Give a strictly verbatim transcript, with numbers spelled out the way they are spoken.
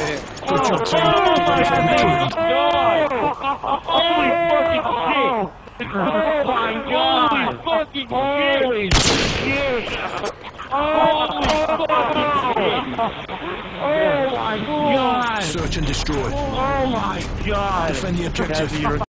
it. Good job, team. Oh my God! Holy fucking shit! Oh my God! Holy fucking holy shit! Oh my God! Search and destroy. Oh my God! Defend the objective. You're